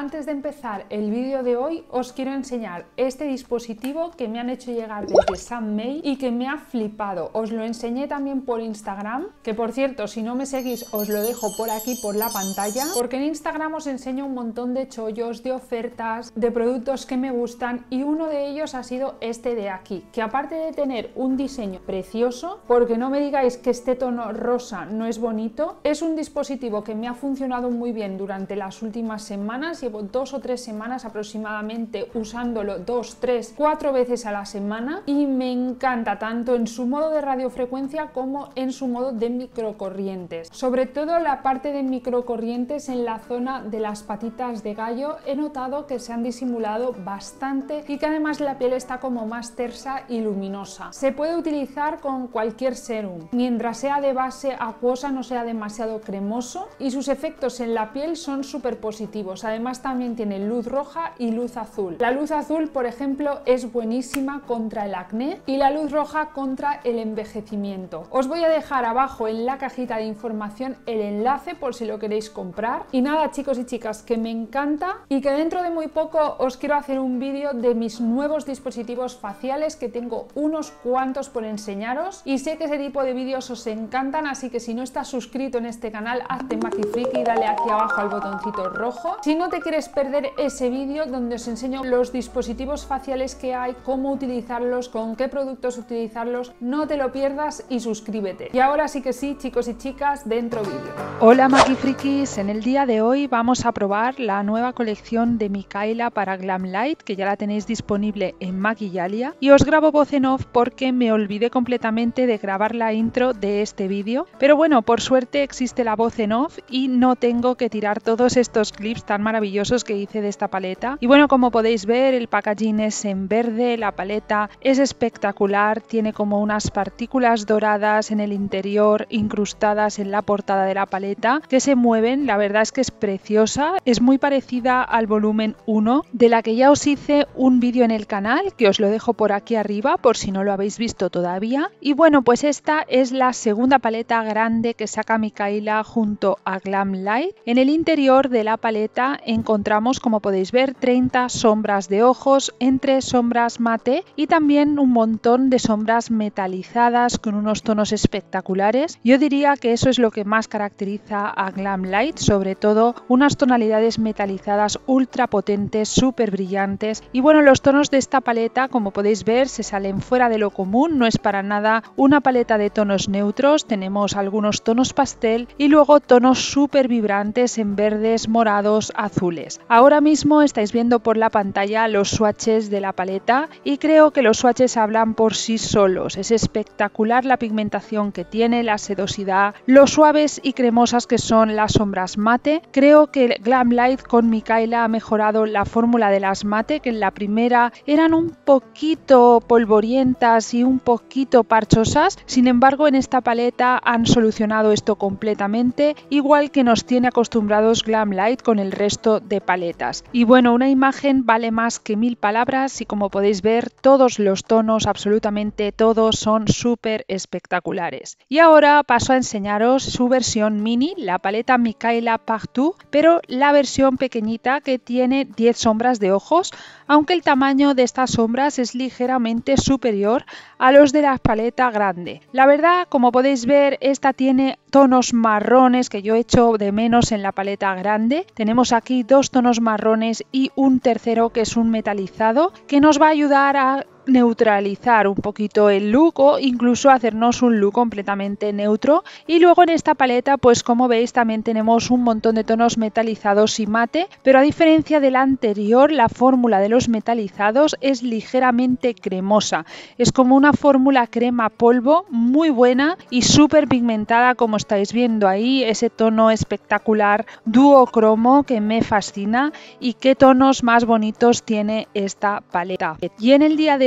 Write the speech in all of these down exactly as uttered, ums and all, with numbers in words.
antes de empezar el vídeo de hoy os quiero enseñar este dispositivo que me han hecho llegar desde Sunmade y que me ha flipado. Os lo enseñé también por Instagram, que por cierto, si no me seguís os lo dejo por aquí por la pantalla, porque en Instagram os enseño un montón de chollos, de ofertas, de productos que me gustan, y uno de ellos ha sido este de aquí, que aparte de tener un diseño precioso, porque no me digáis que este tono rosa no es bonito, es un dispositivo que me ha funcionado muy bien durante las últimas semanas. Llevo dos o tres semanas aproximadamente usándolo dos, tres, cuatro veces a la semana y me encanta tanto en su modo de radiofrecuencia como en su modo de microcorrientes. Sobre todo la parte de microcorrientes en la zona de las patitas de gallo he notado que se han disimulado bastante y que además la piel está como más tersa y luminosa. Se puede utilizar con cualquier serum, mientras sea de base acuosa, no sea demasiado cremoso, y sus efectos en la piel son súper positivos. Además también tiene luz roja y luz azul. La luz azul, por ejemplo, es buenísima contra el acné y la luz roja contra el envejecimiento. Os voy a dejar abajo en la cajita de información el enlace por si lo queréis comprar. Y nada, chicos y chicas, que me encanta y que dentro de muy poco os quiero hacer un vídeo de mis nuevos dispositivos faciales, que tengo unos cuantos por enseñaros y sé que ese tipo de vídeos os encantan, así que si no estás suscrito en este canal, hazte MakiFriki y dale aquí abajo al botoncito rojo. Si no te quieres perder ese vídeo donde os enseño los dispositivos faciales que hay, cómo utilizarlos, con qué productos utilizarlos, no te lo pierdas y suscríbete. Y ahora sí que sí, chicos y chicas, dentro vídeo. Hola MakiFrikis, en el día de hoy vamos a probar la nueva colección de Mikaela para Glamlight, que ya la tenéis disponible en Maquillalia, y os grabo voz en off porque me olvidé completamente de grabar la intro de este vídeo, pero bueno, por suerte existe la voz en off y no tengo que tirar todos estos clips tan maravillosos que hice de esta paleta. Y bueno, como podéis ver, el packaging es en verde, la paleta es espectacular, tiene como unas partículas doradas en el interior incrustadas en la portada de la paleta que se mueven. La verdad es que es preciosa, es muy parecida al volumen uno, de la que ya os hice un vídeo en el canal, que os lo dejo por aquí arriba por si no lo habéis visto todavía. Y bueno, pues esta es la segunda paleta grande que saca Mikaela junto a Glamlight. En el interior de la paleta encontramos, como podéis ver, treinta sombras de ojos entre sombras mate y también un montón de sombras metalizadas con unos tonos espectaculares. Yo diría que eso es lo que más caracteriza a Glamlight, sobre todo unas tonalidades metalizadas ultra potentes, súper brillantes. Y bueno, los tonos de esta paleta, como podéis ver, se salen fuera de lo común, no es para nada una paleta de tonos neutros. Tenemos algunos tonos pastel y luego tonos súper vibrantes en verdes, morados, azules. Ahora mismo estáis viendo por la pantalla los swatches de la paleta y creo que los swatches hablan por sí solos. Es espectacular la pigmentación que tiene, la sedosidad, lo suaves y cremosas que son las sombras mate. Creo que Glamlight con Mikaela ha mejorado la fórmula de las mate, que en la primera eran un poquito polvorientas y un poquito parchosas. Sin embargo, en esta paleta han solucionado esto completamente, igual que nos tiene acostumbrados Glamlight con el resto de paletas. Y bueno, una imagen vale más que mil palabras y como podéis ver, todos los tonos, absolutamente todos, son súper espectaculares. Y ahora paso a enseñaros su versión mini, la paleta Mikaela Partout, pero la versión pequeñita que tiene diez sombras de ojos, aunque el tamaño de estas sombras es ligeramente superior a los de la paleta grande. La verdad, como podéis ver, esta tiene tonos marrones que yo echo de menos en la paleta grande. Tenemos aquí dos tonos marrones y un tercero que es un metalizado, que nos va a ayudar a neutralizar un poquito el look o incluso hacernos un look completamente neutro. Y luego en esta paleta, pues como veis, también tenemos un montón de tonos metalizados y mate, pero a diferencia de la anterior, la fórmula de los metalizados es ligeramente cremosa. Es como una fórmula crema polvo muy buena y súper pigmentada, como estáis viendo ahí, ese tono espectacular duocromo que me fascina. Y qué tonos más bonitos tiene esta paleta. Y en el día de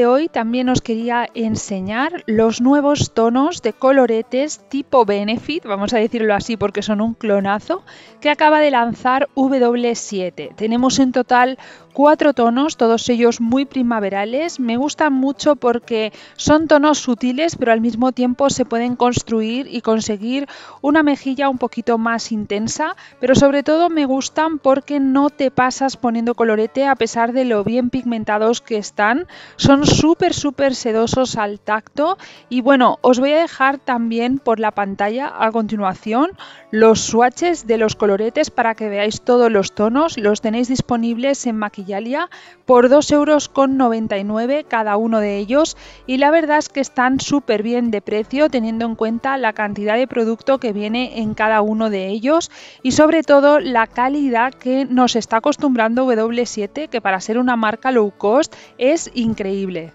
de hoy también os quería enseñar los nuevos tonos de coloretes tipo Benefit, vamos a decirlo así porque son un clonazo, que acaba de lanzar W siete. Tenemos en total cuatro tonos, todos ellos muy primaverales. Me gustan mucho porque son tonos sutiles, pero al mismo tiempo se pueden construir y conseguir una mejilla un poquito más intensa, pero sobre todo me gustan porque no te pasas poniendo colorete a pesar de lo bien pigmentados que están. Son súper súper sedosos al tacto y bueno, os voy a dejar también por la pantalla a continuación los swatches de los coloretes para que veáis todos los tonos. Los tenéis disponibles en Maquillalia por dos euros con noventa y nueve cada uno de ellos y la verdad es que están súper bien de precio teniendo en cuenta la cantidad de producto que viene en cada uno de ellos y sobre todo la calidad que nos está acostumbrando W siete, que para ser una marca low cost es increíble.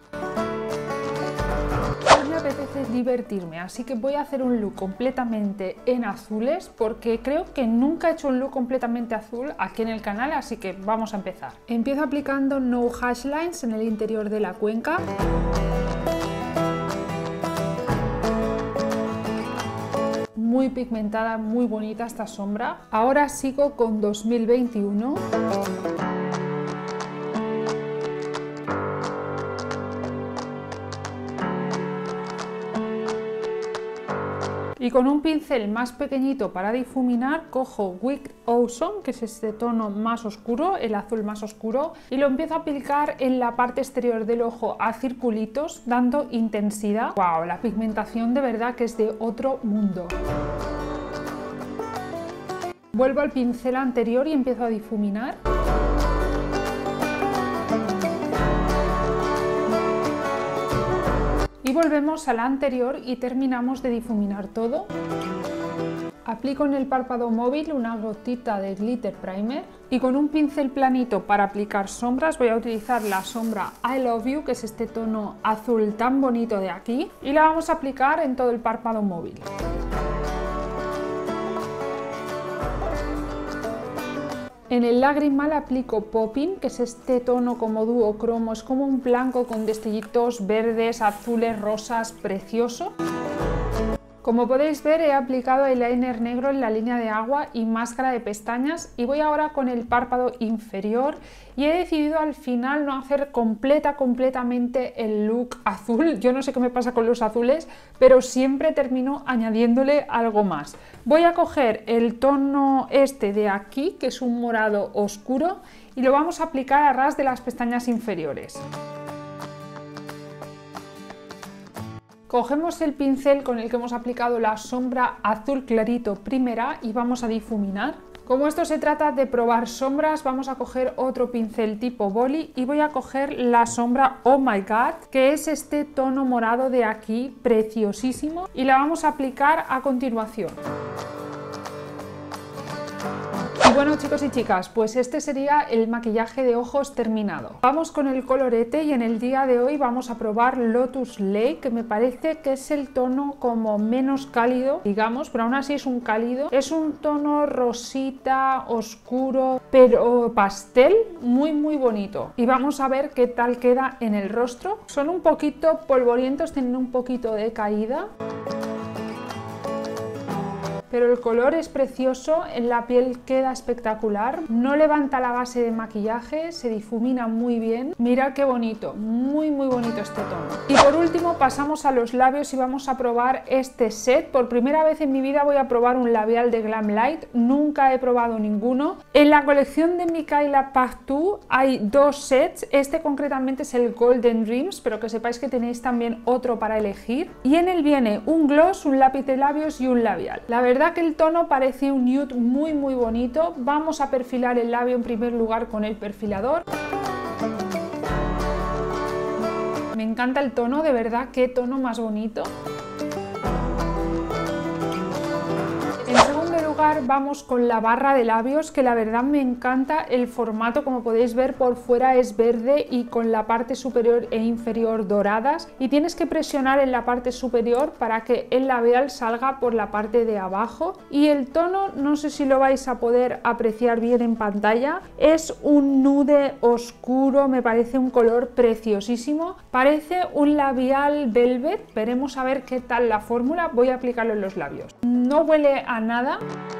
Me apetece divertirme, así que voy a hacer un look completamente en azules porque creo que nunca he hecho un look completamente azul aquí en el canal, así que vamos a empezar. Empiezo aplicando No Hash Lines en el interior de la cuenca. Muy pigmentada, muy bonita esta sombra. Ahora sigo con dos mil veintiuno. Y con un pincel más pequeñito para difuminar cojo Wicked Awesome, que es este tono más oscuro, el azul más oscuro, y lo empiezo a aplicar en la parte exterior del ojo a circulitos, dando intensidad. ¡Wow! La pigmentación de verdad que es de otro mundo. Vuelvo al pincel anterior y empiezo a difuminar. Y volvemos a la anterior y terminamos de difuminar todo. Aplico en el párpado móvil una gotita de glitter primer y con un pincel planito para aplicar sombras voy a utilizar la sombra I Love You, que es este tono azul tan bonito de aquí, y la vamos a aplicar en todo el párpado móvil. En el lagrimal aplico Popping, que es este tono como duocromo, es como un blanco con destellitos verdes, azules, rosas, precioso. Como podéis ver, he aplicado eyeliner negro en la línea de agua y máscara de pestañas y voy ahora con el párpado inferior y he decidido al final no hacer completa, completamente el look azul. Yo no sé qué me pasa con los azules, pero siempre termino añadiéndole algo más. Voy a coger el tono este de aquí, que es un morado oscuro, y lo vamos a aplicar a ras de las pestañas inferiores. Cogemos el pincel con el que hemos aplicado la sombra azul clarito primera y vamos a difuminar. Como esto se trata de probar sombras, vamos a coger otro pincel tipo boli y voy a coger la sombra Oh My God, que es este tono morado de aquí, preciosísimo, y la vamos a aplicar a continuación. Y bueno, chicos y chicas, pues este sería el maquillaje de ojos terminado. Vamos con el colorete y en el día de hoy vamos a probar Lotus Lake, que me parece que es el tono como menos cálido, digamos, pero aún así es un cálido. Es un tono rosita, oscuro, pero pastel, muy muy bonito. Y vamos a ver qué tal queda en el rostro. Son un poquito polvorientos, tienen un poquito de caída, pero el color es precioso, en la piel queda espectacular, no levanta la base de maquillaje, se difumina muy bien. Mirad qué bonito, muy muy bonito este tono. Y por último pasamos a los labios y vamos a probar este set. Por primera vez en mi vida voy a probar un labial de Glamlite, nunca he probado ninguno. En la colección de Micaela Pachtu hay dos sets, este concretamente es el Golden Dreams, pero que sepáis que tenéis también otro para elegir. Y en él viene un gloss, un lápiz de labios y un labial. La verdad que el tono parece un nude muy muy bonito. Vamos a perfilar el labio en primer lugar con el perfilador. Me encanta el tono, de verdad, qué tono más bonito. En segundo lugar lugar vamos con la barra de labios, que la verdad me encanta el formato. Como podéis ver, por fuera es verde y con la parte superior e inferior doradas, y tienes que presionar en la parte superior para que el labial salga por la parte de abajo. Y el tono, no sé si lo vais a poder apreciar bien en pantalla, es un nude oscuro, me parece un color preciosísimo, parece un labial velvet. Veremos a ver qué tal la fórmula. Voy a aplicarlo en los labios. No huele a nada.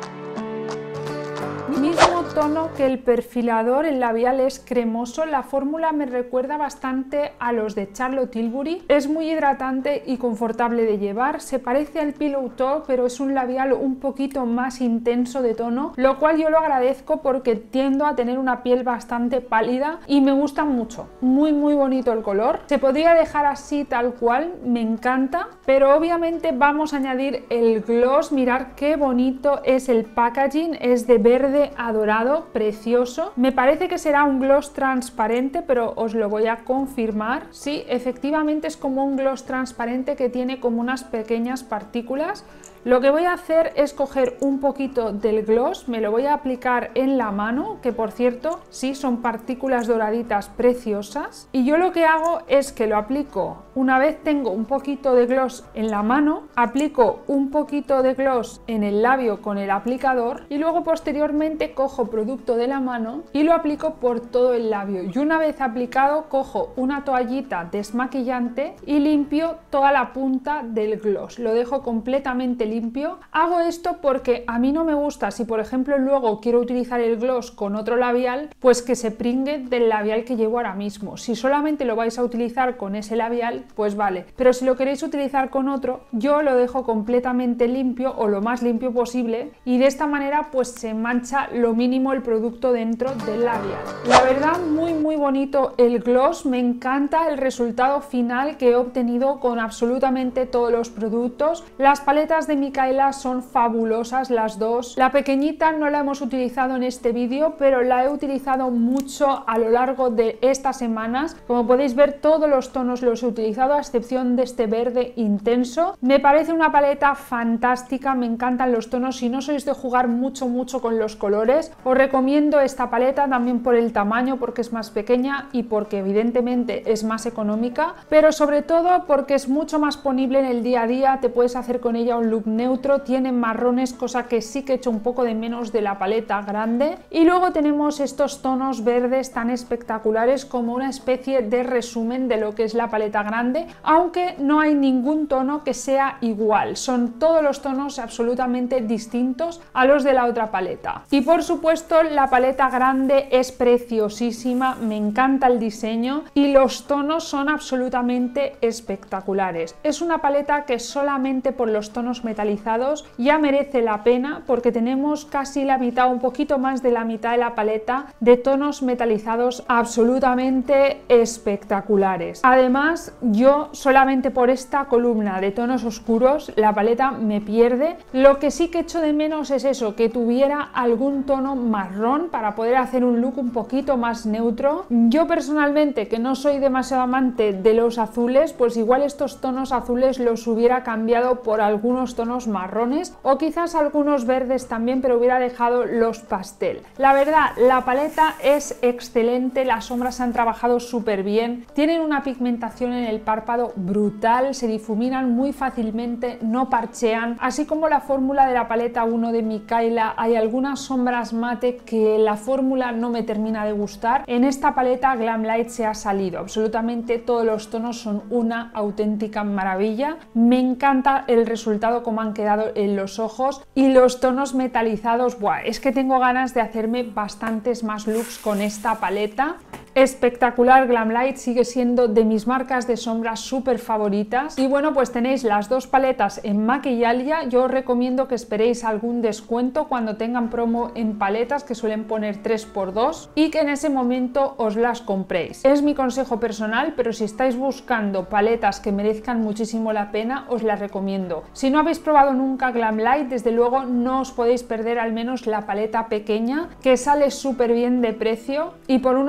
Mismo tono que el perfilador, el labial es cremoso. La fórmula me recuerda bastante a los de Charlotte Tilbury. Es muy hidratante y confortable de llevar. Se parece al Pillow Talk, pero es un labial un poquito más intenso de tono, lo cual yo lo agradezco porque tiendo a tener una piel bastante pálida y me gusta mucho. Muy muy bonito el color. Se podría dejar así tal cual, me encanta, pero obviamente vamos a añadir el gloss. Mirad qué bonito es el packaging, es de verde a dorado, precioso. Me parece que será un gloss transparente, pero os lo voy a confirmar. Sí, efectivamente es como un gloss transparente que tiene como unas pequeñas partículas. Lo que voy a hacer es coger un poquito del gloss, me lo voy a aplicar en la mano, que por cierto, sí, son partículas doraditas preciosas. Y yo lo que hago es que lo aplico, una vez tengo un poquito de gloss en la mano, aplico un poquito de gloss en el labio con el aplicador y luego posteriormente cojo producto de la mano y lo aplico por todo el labio. Y una vez aplicado, cojo una toallita desmaquillante y limpio toda la punta del gloss. Lo dejo completamente limpio. Hago esto porque a mí no me gusta, si por ejemplo luego quiero utilizar el gloss con otro labial, pues que se pringue del labial que llevo ahora mismo. Si solamente lo vais a utilizar con ese labial, pues vale, pero si lo queréis utilizar con otro, yo lo dejo completamente limpio o lo más limpio posible, y de esta manera pues se mancha lo mínimo el producto dentro del labial. La verdad, muy muy bonito el gloss, me encanta el resultado final que he obtenido con absolutamente todos los productos. Las paletas de Mikaela son fabulosas las dos. La pequeñita no la hemos utilizado en este vídeo, pero la he utilizado mucho a lo largo de estas semanas. Como podéis ver, todos los tonos los he utilizado a excepción de este verde intenso. Me parece una paleta fantástica, me encantan los tonos. Si no sois de jugar mucho mucho con los colores, os recomiendo esta paleta también por el tamaño, porque es más pequeña y porque evidentemente es más económica, pero sobre todo porque es mucho más ponible en el día a día. Te puedes hacer con ella un look neutro, tiene marrones, cosa que sí que echo un poco de menos de la paleta grande. Y luego tenemos estos tonos verdes tan espectaculares, como una especie de resumen de lo que es la paleta grande, aunque no hay ningún tono que sea igual, son todos los tonos absolutamente distintos a los de la otra paleta. Y por supuesto la paleta grande es preciosísima, me encanta el diseño y los tonos son absolutamente espectaculares. Es una paleta que solamente por los tonos metalizados ya merece la pena, porque tenemos casi la mitad, un poquito más de la mitad de la paleta de tonos metalizados absolutamente espectaculares. Además, yo solamente por esta columna de tonos oscuros la paleta me pierde. Lo que sí que echo de menos es eso, que tuviera algún tono marrón para poder hacer un look un poquito más neutro. Yo personalmente, que no soy demasiado amante de los azules, pues igual estos tonos azules los hubiera cambiado por algunos tonos marrones o quizás algunos verdes también, pero hubiera dejado los pastel. La verdad, la paleta es excelente, las sombras han trabajado súper bien, tienen una pigmentación en el párpado brutal, se difuminan muy fácilmente, no parchean, así como la fórmula de la paleta uno de Mikaela. Hay algunas sombras mate que la fórmula no me termina de gustar. En esta paleta Glamlite se ha salido, absolutamente todos los tonos son una auténtica maravilla. Me encanta el resultado, como han quedado en los ojos, y los tonos metalizados. Buah, es que tengo ganas de hacerme bastantes más looks con esta paleta. Espectacular, Glamlite sigue siendo de mis marcas de sombras súper favoritas. Y bueno, pues tenéis las dos paletas en Maquillalia. Yo os recomiendo que esperéis algún descuento cuando tengan promo en paletas, que suelen poner tres por dos, y que en ese momento os las compréis. Es mi consejo personal, pero si estáis buscando paletas que merezcan muchísimo la pena, os las recomiendo. Si no habéis probado nunca Glamlite, desde luego no os podéis perder al menos la paleta pequeña, que sale súper bien de precio, y por unos veinte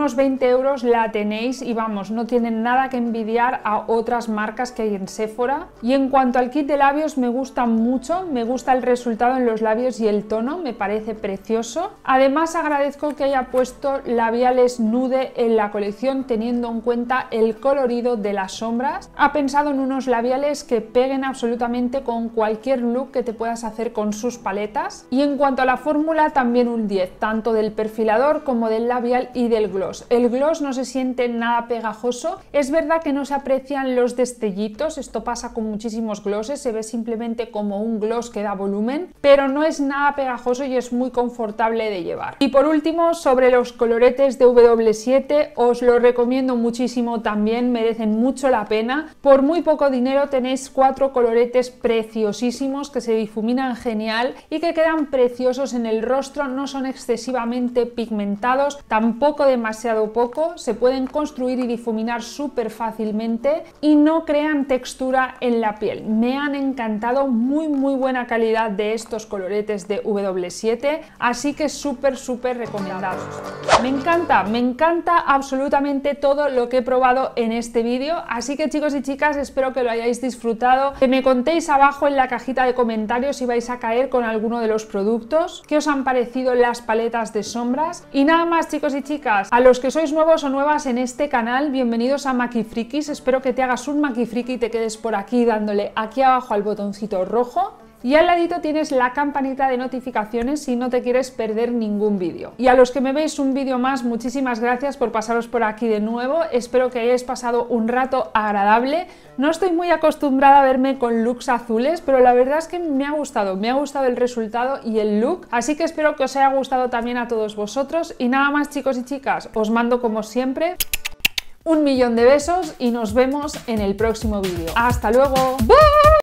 euros la tenéis y vamos, no tienen nada que envidiar a otras marcas que hay en Sephora. Y en cuanto al kit de labios, me gusta mucho, me gusta el resultado en los labios y el tono, me parece precioso. Además agradezco que haya puesto labiales nude en la colección teniendo en cuenta el colorido de las sombras. Ha pensado en unos labiales que peguen absolutamente con cualquier look que te puedas hacer con sus paletas. Y en cuanto a la fórmula, también un diez, tanto del perfilador como del labial y del gloss. El gloss no se siente nada pegajoso, es verdad que no se aprecian los destellitos, esto pasa con muchísimos glosses, se ve simplemente como un gloss que da volumen, pero no es nada pegajoso y es muy confortable de llevar. Y por último, sobre los coloretes de W D siete, os lo recomiendo muchísimo también, merecen mucho la pena. Por muy poco dinero tenéis cuatro coloretes preciosísimos que se difuminan genial y que quedan preciosos en el rostro, no son excesivamente pigmentados, tampoco demasiado poco, se pueden construir y difuminar súper fácilmente y no crean textura en la piel. Me han encantado, muy muy buena calidad de estos coloretes de W D siete, así que súper súper recomendados. Me encanta, me encanta absolutamente todo lo que he probado en este vídeo, así que chicos y chicas, espero que lo hayáis disfrutado, que me contéis abajo en la cajita de comentarios si vais a caer con alguno de los productos, qué os han parecido las paletas de sombras. Y nada más chicos y chicas, a los que sois nuevos o nuevas en este canal, bienvenidos a Makifrikis, espero que te hagas un Makifriki y te quedes por aquí dándole aquí abajo al botoncito rojo. Y al ladito tienes la campanita de notificaciones si no te quieres perder ningún vídeo. Y a los que me veis un vídeo más, muchísimas gracias por pasaros por aquí de nuevo. Espero que hayáis pasado un rato agradable. No estoy muy acostumbrada a verme con looks azules, pero la verdad es que me ha gustado. Me ha gustado el resultado y el look. Así que espero que os haya gustado también a todos vosotros. Y nada más chicos y chicas, os mando como siempre un millón de besos y nos vemos en el próximo vídeo. ¡Hasta luego! ¡Bye!